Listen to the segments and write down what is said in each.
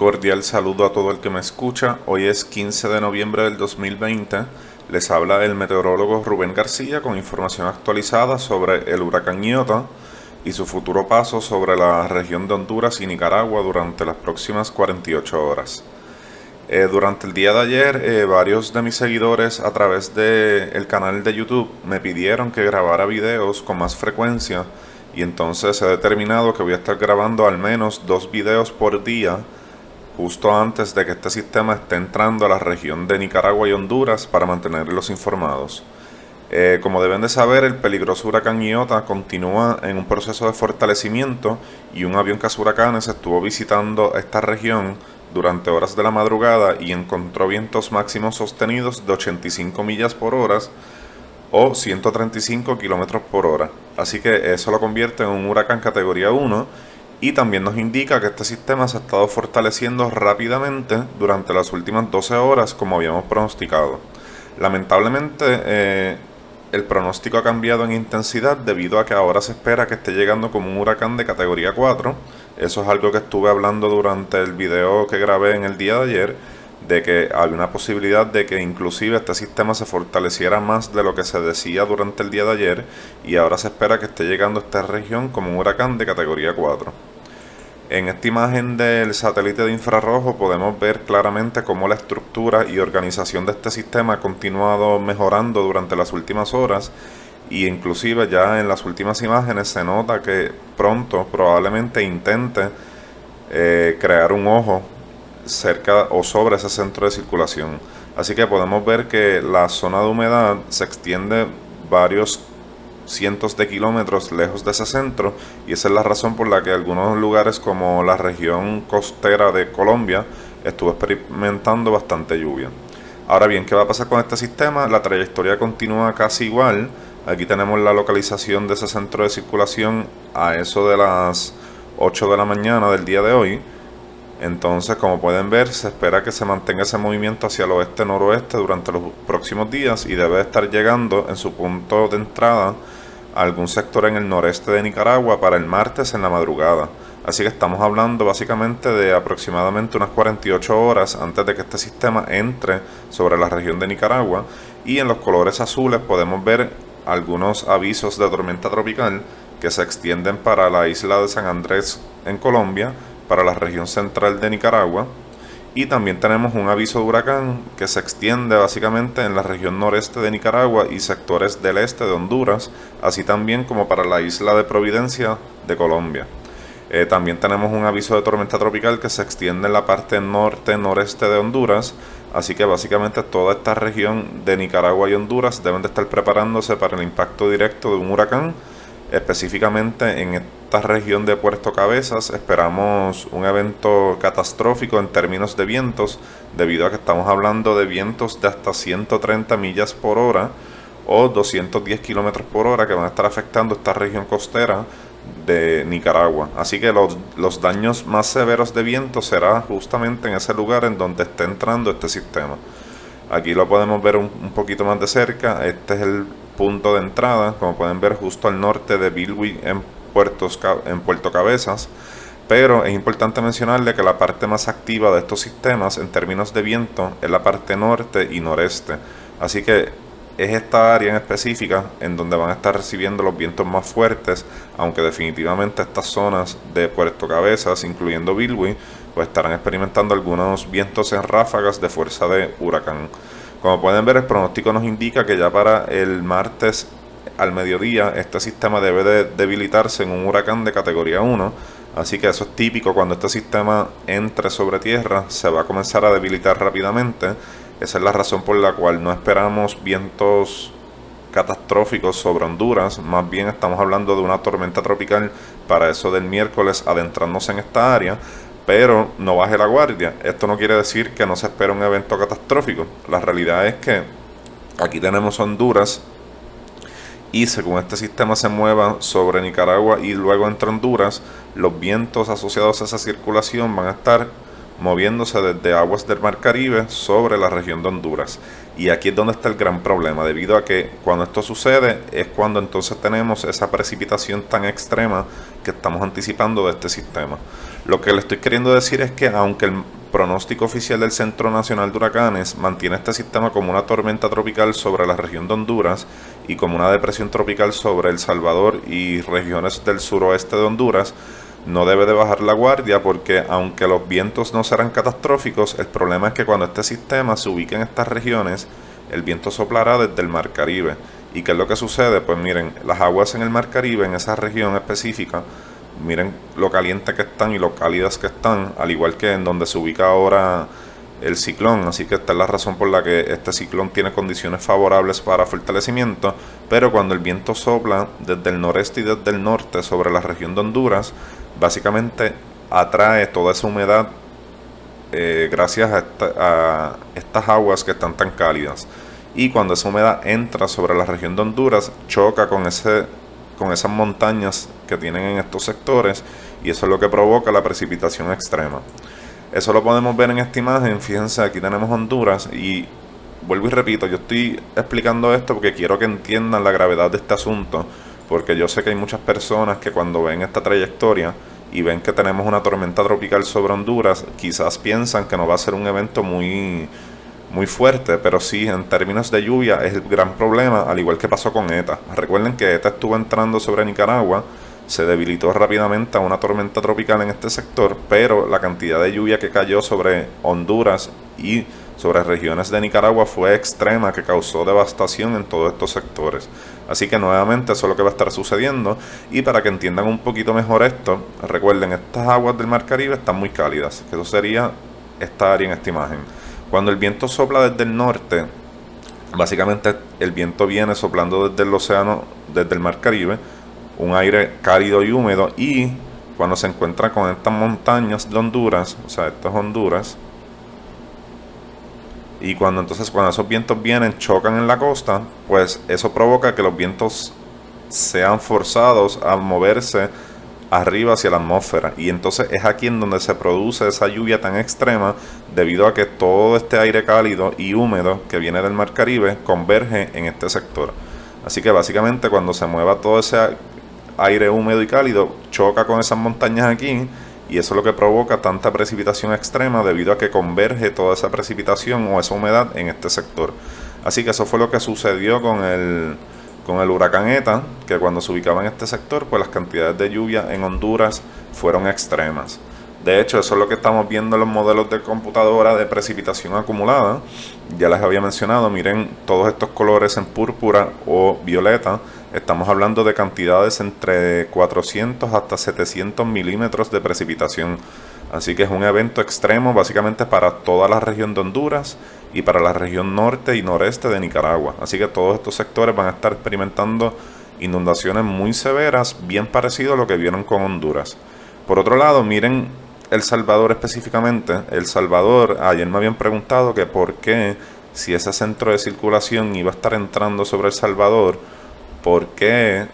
cordial saludo a todo el que me escucha. Hoy es 15 de noviembre del 2020. Les habla el meteorólogo Rubén García con información actualizada sobre el huracán Iota y su futuro paso sobre la región de Honduras y Nicaragua durante las próximas 48 horas. Durante el día de ayer, varios de mis seguidores a través del canal de YouTube me pidieron que grabara videos con más frecuencia, y entonces he determinado que voy a estar grabando al menos 2 videos por día justo antes de que este sistema esté entrando a la región de Nicaragua y Honduras para mantenerlos informados. Como deben de saber, el peligroso huracán Iota continúa en un proceso de fortalecimiento y un avión cazahuracanes estuvo visitando esta región durante horas de la madrugada y encontró vientos máximos sostenidos de 85 millas por hora o 135 kilómetros por hora. Así que eso lo convierte en un huracán categoría 1 y también nos indica que este sistema se ha estado fortaleciendo rápidamente durante las últimas 12 horas como habíamos pronosticado. Lamentablemente el pronóstico ha cambiado en intensidad debido a que ahora se espera que esté llegando como un huracán de categoría 4. Eso es algo que estuve hablando durante el video que grabé en el día de ayer, de que había una posibilidad de que inclusive este sistema se fortaleciera más de lo que se decía durante el día de ayer, y ahora se espera que esté llegando a esta región como un huracán de categoría 4. En esta imagen del satélite de infrarrojo podemos ver claramente cómo la estructura y organización de este sistema ha continuado mejorando durante las últimas horas, y inclusive ya en las últimas imágenes se nota que pronto probablemente intente crear un ojo cerca o sobre ese centro de circulación. Así que podemos ver que la zona de humedad se extiende varios cientos de kilómetros lejos de ese centro, y esa es la razón por la que algunos lugares como la región costera de Colombia estuvo experimentando bastante lluvia. Ahora bien, ¿qué va a pasar con este sistema? La trayectoria continúa casi igual. Aquí tenemos la localización de ese centro de circulación a eso de las 8 de la mañana del día de hoy. Entonces, como pueden ver, se espera que se mantenga ese movimiento hacia el oeste-noroeste durante los próximos días y debe estar llegando en su punto de entrada a algún sector en el noreste de Nicaragua para el martes en la madrugada. Así que estamos hablando básicamente de aproximadamente unas 48 horas antes de que este sistema entre sobre la región de Nicaragua, y en los colores azules podemos ver algunos avisos de tormenta tropical que se extienden para la isla de San Andrés en Colombia, para la región central de Nicaragua, y también tenemos un aviso de huracán que se extiende básicamente en la región noreste de Nicaragua y sectores del este de Honduras, así también como para la isla de Providencia de Colombia. También tenemos un aviso de tormenta tropical que se extiende en la parte norte-noreste de Honduras, así que básicamente toda esta región de Nicaragua y Honduras deben de estar preparándose para el impacto directo de un huracán. Específicamente en esta región de Puerto Cabezas esperamos un evento catastrófico en términos de vientos, debido a que estamos hablando de vientos de hasta 130 millas por hora o 210 kilómetros por hora que van a estar afectando esta región costera de Nicaragua. Así que los daños más severos de viento será justamente en ese lugar en donde esté entrando este sistema. Aquí lo podemos ver un poquito más de cerca. Este es el punto de entrada, como pueden ver, justo al norte de Bilwi en Puerto Cabezas. Pero es importante mencionarle que la parte más activa de estos sistemas en términos de viento es la parte norte y noreste. Así que es esta área en específica en donde van a estar recibiendo los vientos más fuertes, aunque definitivamente estas zonas de Puerto Cabezas, incluyendo Bilwi, pues estarán experimentando algunos vientos en ráfagas de fuerza de huracán. Como pueden ver, el pronóstico nos indica que ya para el martes al mediodía este sistema debe de debilitarse en un huracán de categoría 1, así que eso es típico. Cuando este sistema entre sobre tierra se va a comenzar a debilitar rápidamente. Esa es la razón por la cual no esperamos vientos catastróficos sobre Honduras, más bien estamos hablando de una tormenta tropical para eso del miércoles adentrándose en esta área. Pero no baje la guardia. Esto no quiere decir que no se espera un evento catastrófico. La realidad es que aquí tenemos Honduras, y según este sistema se mueva sobre Nicaragua y luego entre Honduras, los vientos asociados a esa circulación van a estar moviéndose desde aguas del Mar Caribe sobre la región de Honduras. Y aquí es donde está el gran problema, debido a que cuando esto sucede es cuando entonces tenemos esa precipitación tan extrema que estamos anticipando de este sistema. Lo que le estoy queriendo decir es que aunque el pronóstico oficial del Centro Nacional de Huracanes mantiene este sistema como una tormenta tropical sobre la región de Honduras y como una depresión tropical sobre El Salvador y regiones del suroeste de Honduras, no debe de bajar la guardia, porque aunque los vientos no serán catastróficos, el problema es que cuando este sistema se ubique en estas regiones, el viento soplará desde el Mar Caribe. ¿Y qué es lo que sucede? Pues miren, las aguas en el Mar Caribe, en esa región específica, miren lo caliente que están y lo cálidas que están, al igual que en donde se ubica ahora el ciclón. Así que esta es la razón por la que este ciclón tiene condiciones favorables para fortalecimiento, pero cuando el viento sopla desde el noreste y desde el norte sobre la región de Honduras, básicamente atrae toda esa humedad gracias a estas aguas que están tan cálidas. Y cuando esa humedad entra sobre la región de Honduras, choca con esas montañas que tienen en estos sectores, y eso es lo que provoca la precipitación extrema. Eso lo podemos ver en esta imagen. Fíjense, aquí tenemos Honduras, y vuelvo y repito, yo estoy explicando esto porque quiero que entiendan la gravedad de este asunto, porque yo sé que hay muchas personas que cuando ven esta trayectoria y ven que tenemos una tormenta tropical sobre Honduras, quizás piensan que no va a ser un evento muy fuerte, pero sí, en términos de lluvia es el gran problema, al igual que pasó con ETA. Recuerden que ETA estuvo entrando sobre Nicaragua, se debilitó rápidamente a una tormenta tropical en este sector, pero la cantidad de lluvia que cayó sobre Honduras y sobre regiones de Nicaragua fue extrema, que causó devastación en todos estos sectores. Así que nuevamente eso es lo que va a estar sucediendo. Y para que entiendan un poquito mejor esto, recuerden, estas aguas del Mar Caribe están muy cálidas, que eso sería esta área en esta imagen. Cuando el viento sopla desde el norte, básicamente el viento viene soplando desde el océano, desde el Mar Caribe, un aire cálido y húmedo, y cuando se encuentra con estas montañas de Honduras, o sea, esto es Honduras, y cuando esos vientos vienen, chocan en la costa, pues eso provoca que los vientos sean forzados a moverse arriba hacia la atmósfera, y entonces es aquí en donde se produce esa lluvia tan extrema, debido a que todo este aire cálido y húmedo que viene del Mar Caribe converge en este sector. Así que básicamente cuando se mueva todo ese aire húmedo y cálido, choca con esas montañas aquí, y eso es lo que provoca tanta precipitación extrema, debido a que converge toda esa precipitación o esa humedad en este sector. Así que eso fue lo que sucedió con el huracán ETA, que cuando se ubicaba en este sector, pues las cantidades de lluvia en Honduras fueron extremas. De hecho, eso es lo que estamos viendo en los modelos de computadora de precipitación acumulada. Ya les había mencionado, miren todos estos colores en púrpura o violeta. Estamos hablando de cantidades entre 400 hasta 700 milímetros de precipitación. Así que es un evento extremo básicamente para toda la región de Honduras y para la región norte y noreste de Nicaragua. Así que todos estos sectores van a estar experimentando inundaciones muy severas, bien parecido a lo que vieron con Honduras. Por otro lado, miren El Salvador específicamente. El Salvador, ayer me habían preguntado que por qué, si ese centro de circulación iba a estar entrando sobre El Salvador, por qué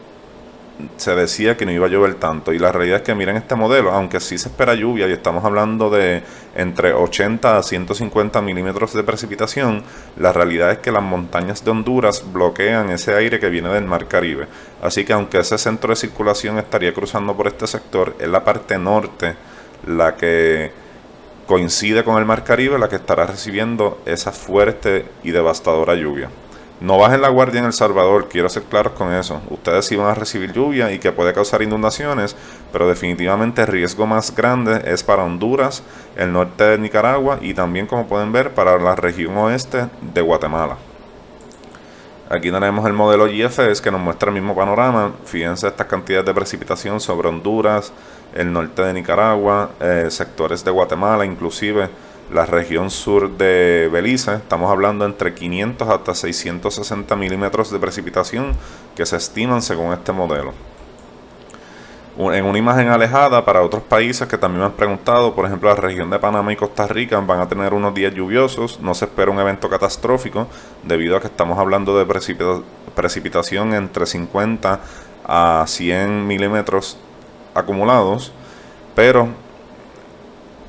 se decía que no iba a llover tanto. Y la realidad es que miren este modelo, aunque sí se espera lluvia y estamos hablando de entre 80 a 150 milímetros de precipitación, la realidad es que las montañas de Honduras bloquean ese aire que viene del Mar Caribe. Así que aunque ese centro de circulación estaría cruzando por este sector, es la parte norte la que coincide con el Mar Caribe, la que estará recibiendo esa fuerte y devastadora lluvia. No bajen la guardia en El Salvador, quiero ser claros con eso. Ustedes sí van a recibir lluvia y que puede causar inundaciones, pero definitivamente el riesgo más grande es para Honduras, el norte de Nicaragua y también, como pueden ver, para la región oeste de Guatemala. Aquí tenemos el modelo GFS que nos muestra el mismo panorama. Fíjense estas cantidades de precipitación sobre Honduras, el norte de Nicaragua, sectores de Guatemala, inclusive la región sur de Belice. Estamos hablando entre 500 hasta 660 milímetros de precipitación que se estiman según este modelo. En una imagen alejada, para otros países que también me han preguntado, por ejemplo la región de Panamá y Costa Rica van a tener unos días lluviosos. No se espera un evento catastrófico debido a que estamos hablando de precipitación entre 50 a 100 milímetros acumulados, pero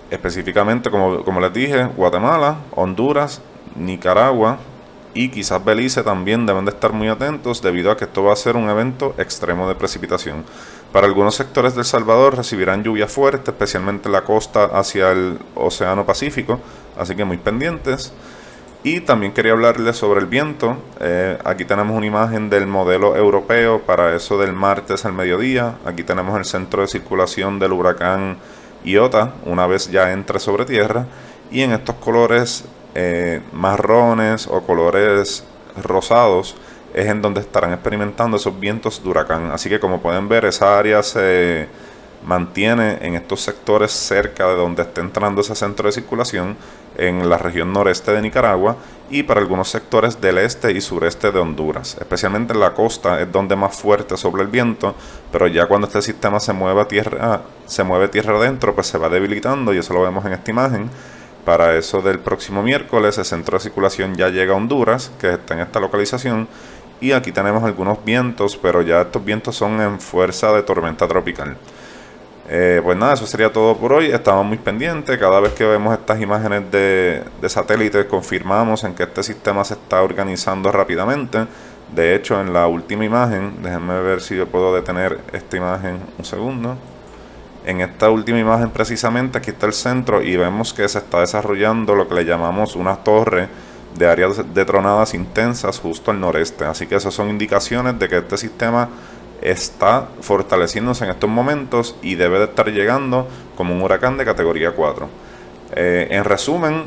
Específicamente, como les dije, Guatemala, Honduras, Nicaragua y quizás Belice también deben de estar muy atentos debido a que esto va a ser un evento extremo de precipitación. Para algunos sectores de El Salvador recibirán lluvia fuerte, especialmente en la costa hacia el Océano Pacífico, así que muy pendientes. Y también quería hablarles sobre el viento. Aquí tenemos una imagen del modelo europeo para eso del martes al mediodía. Aquí tenemos el centro de circulación del huracán Iota una vez ya entre sobre tierra, y en estos colores marrones o colores rosados es en donde estarán experimentando esos vientos de huracán. Así que como pueden ver, esa área se mantiene en estos sectores cerca de donde está entrando ese centro de circulación en la región noreste de Nicaragua y para algunos sectores del este y sureste de Honduras. Especialmente en la costa es donde más fuerte sopla el viento, pero ya cuando este sistema se mueve tierra adentro, pues se va debilitando, y eso lo vemos en esta imagen. Para eso del próximo miércoles el centro de circulación ya llega a Honduras, que está en esta localización, y aquí tenemos algunos vientos, pero ya estos vientos son en fuerza de tormenta tropical. Pues nada, eso sería todo por hoy. Estamos muy pendientes. Cada vez que vemos estas imágenes de satélite, confirmamos en que este sistema se está organizando rápidamente. De hecho, en la última imagen, déjenme ver si yo puedo detener esta imagen un segundo. En esta última imagen precisamente, aquí está el centro y vemos que se está desarrollando lo que le llamamos una torre de áreas de tronadas intensas justo al noreste. Así que esas son indicaciones de que este sistema está fortaleciéndose en estos momentos y debe de estar llegando como un huracán de categoría 4. En resumen,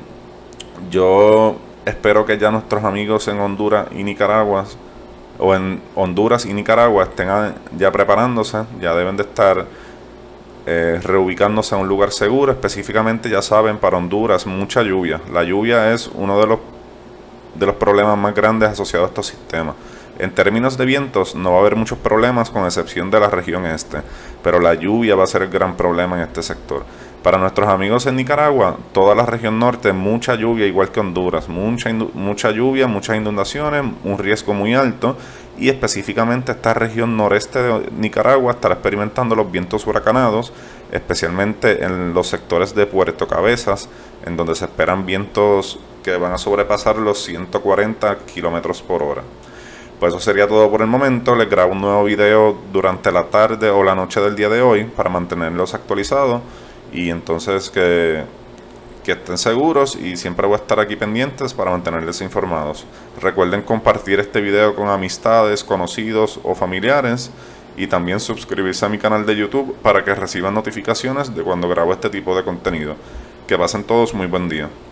yo espero que ya nuestros amigos en Honduras y Nicaragua, o en Honduras y Nicaragua, estén ya preparándose, ya deben de estar reubicándose en un lugar seguro. Específicamente, ya saben, para Honduras mucha lluvia. La lluvia es uno de los problemas más grandes asociados a estos sistemas. En términos de vientos no va a haber muchos problemas con excepción de la región este, pero la lluvia va a ser el gran problema en este sector. Para nuestros amigos en Nicaragua, toda la región norte, mucha lluvia, igual que Honduras, mucha lluvia, muchas inundaciones, un riesgo muy alto, y específicamente esta región noreste de Nicaragua estará experimentando los vientos huracanados, especialmente en los sectores de Puerto Cabezas, en donde se esperan vientos que van a sobrepasar los 140 kilómetros por hora. Pues eso sería todo por el momento. Les grabo un nuevo video durante la tarde o la noche del día de hoy para mantenerlos actualizados, y entonces que estén seguros, y siempre voy a estar aquí pendientes para mantenerles informados. Recuerden compartir este video con amistades, conocidos o familiares, y también suscribirse a mi canal de YouTube para que reciban notificaciones de cuando grabo este tipo de contenido. Que pasen todos muy buen día.